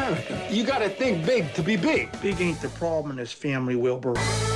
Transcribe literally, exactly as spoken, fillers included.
America. You gotta think big to be big. Big ain't the problem in this family, Wilbur.